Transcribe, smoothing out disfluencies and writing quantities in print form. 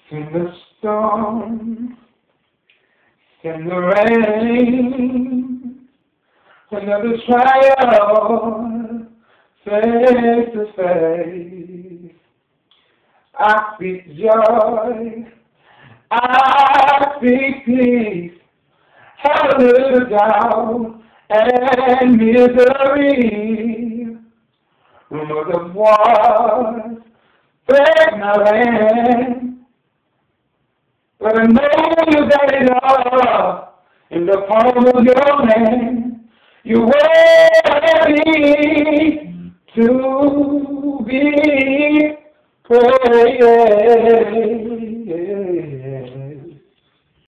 In the storm, in the rain, another trial, face to face. I speak joy, I speak peace, have a little doubt and misery. Rumors of wars, break my land. But I know you got it all in the palm of your hand. You're worthy to be praised.